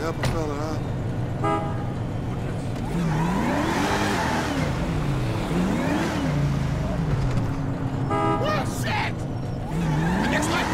help a fella out? Oh, shit! Next one!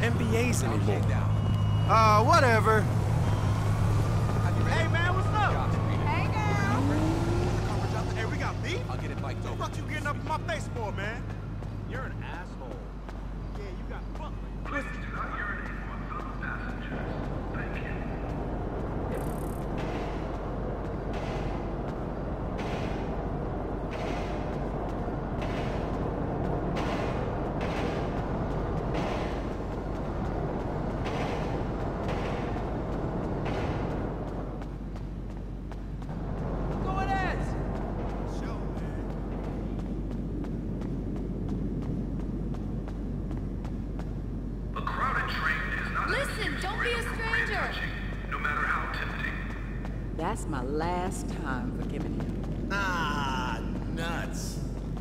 MBAs anymore. Whatever. Hey, man, what's up? Hey, girl. Hey, we got beef? I'll get it biked over. What you getting up in my face for, man? You're an asshole. Yeah, you got fucked. Please do not urinate on fellow passengers. Thank you. A crowded train is not Listen, don't be a stranger. no matter how tempting. That's my last time forgiving him. Ah, nuts.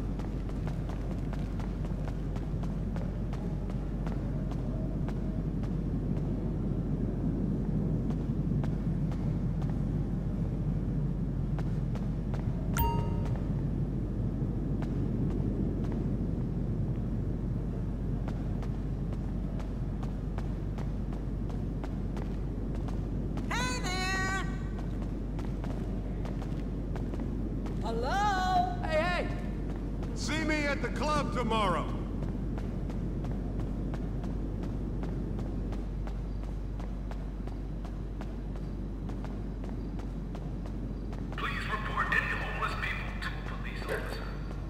Hey there! Hello? Hey, hey! See me at the club tomorrow. Please report any homeless people to a police officer.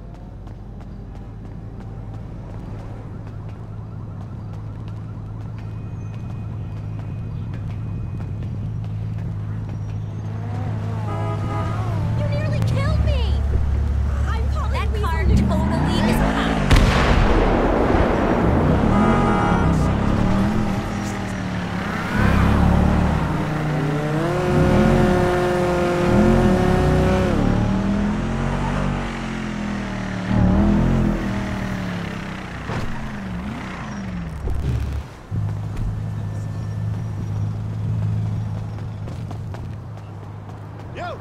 You nearly killed me! I'm calling that car totally is mine. Yo!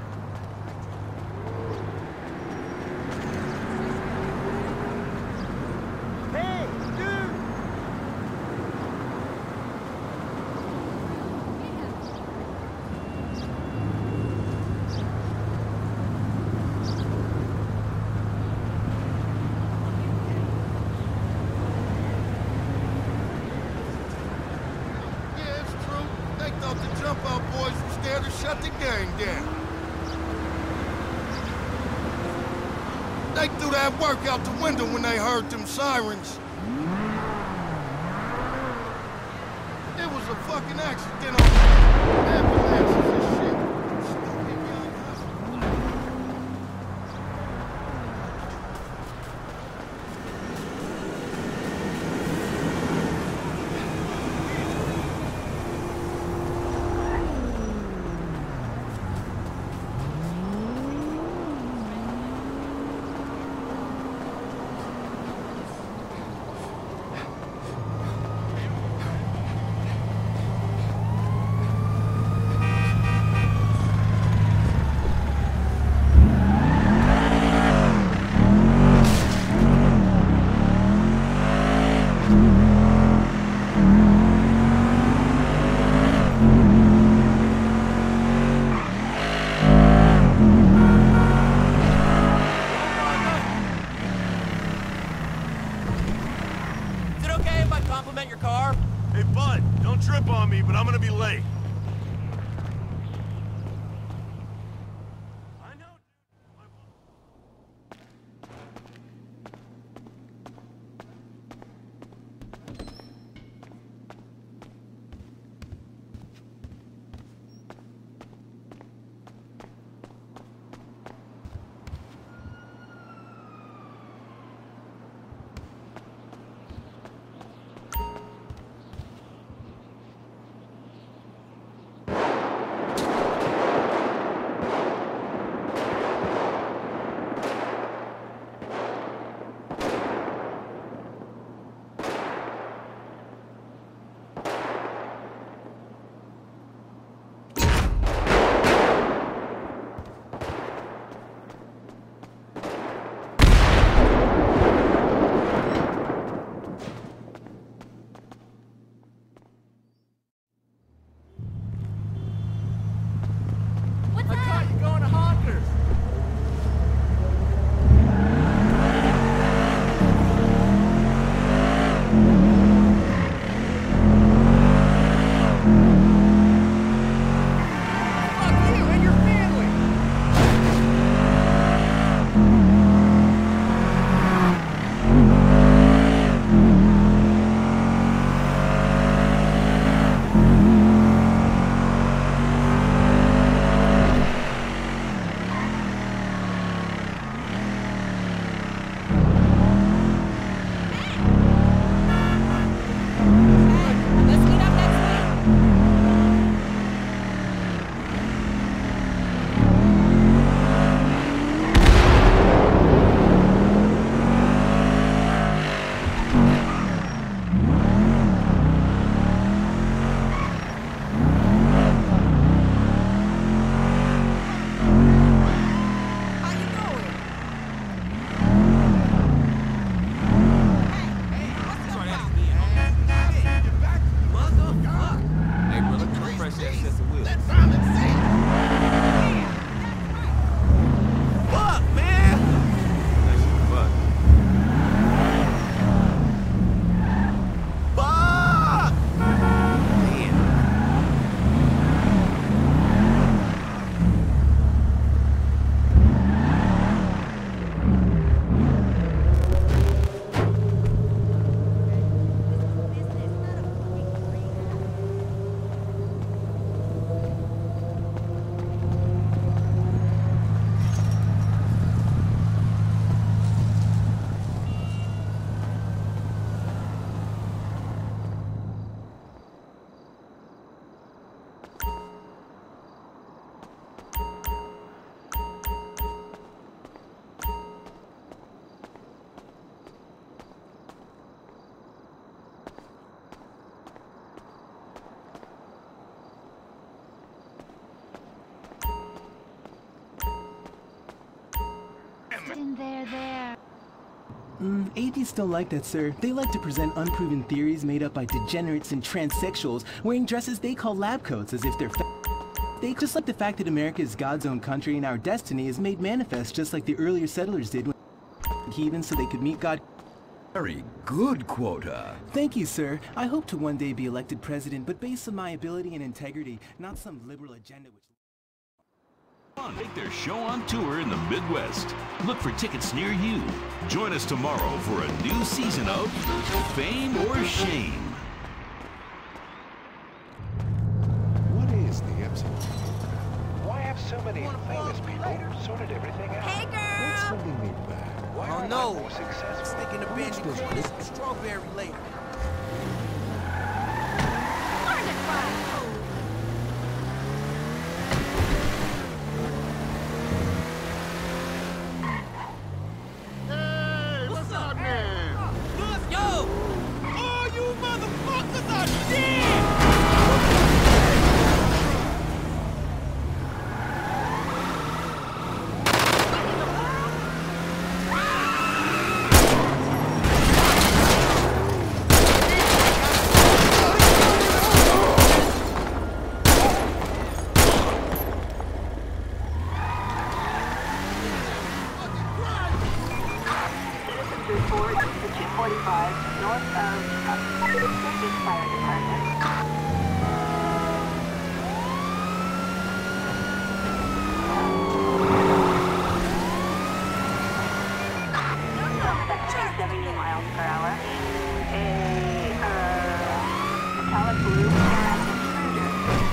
Hey, dude! Yeah, it's true. They thought the jump out boys were scared to shut the gang down. They threw that work out the window when they heard them sirens. It was a fucking accident on ambulances and shit. Stupid young hustler. Is it okay if I compliment your car? Hey, bud, don't trip on me, but I'm gonna be late. I know. There. Atheists don't like that, sir. They like to present unproven theories made up by degenerates and transsexuals wearing dresses they call lab coats as if they're They just like the fact that America is God's own country and our destiny is made manifest just like the earlier settlers did when heathens so they could meet God. Very good quota. Thank you, sir. I hope to one day be elected president, but based on my ability and integrity, not some liberal agenda which... Take their show on tour in the Midwest. Look for tickets near you. Join us tomorrow for a new season of Fame or Shame. What is the Epsilon? Why have so many famous people sorted everything out? Hey, girl! What's holding me back? Why Oh are no! more successful? Sticking the bench and this strawberry later. Learn to fly! Hey, what's up, man? Yo! Oh, you motherfuckers are dead! Report to 245 north of Circuit Fire Department. Suspect 70 miles per hour. A metallic blue interactive cruiser.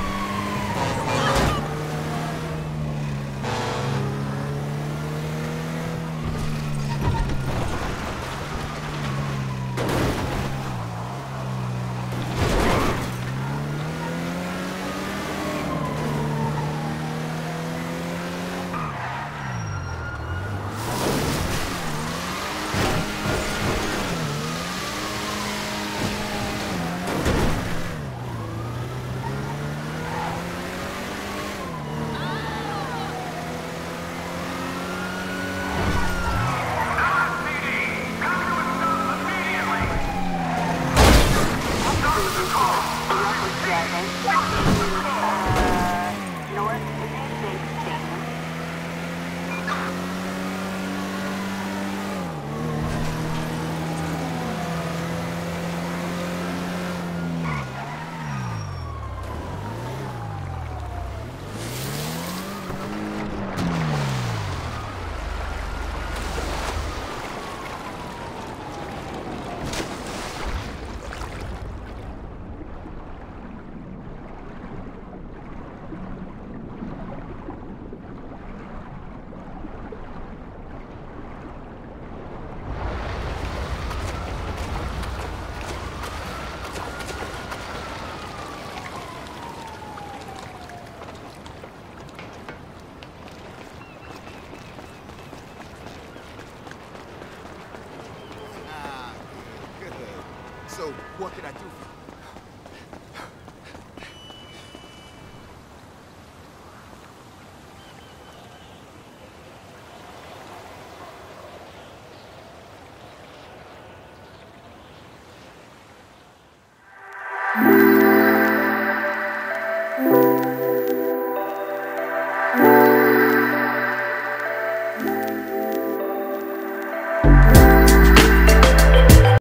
So, what can I do for you?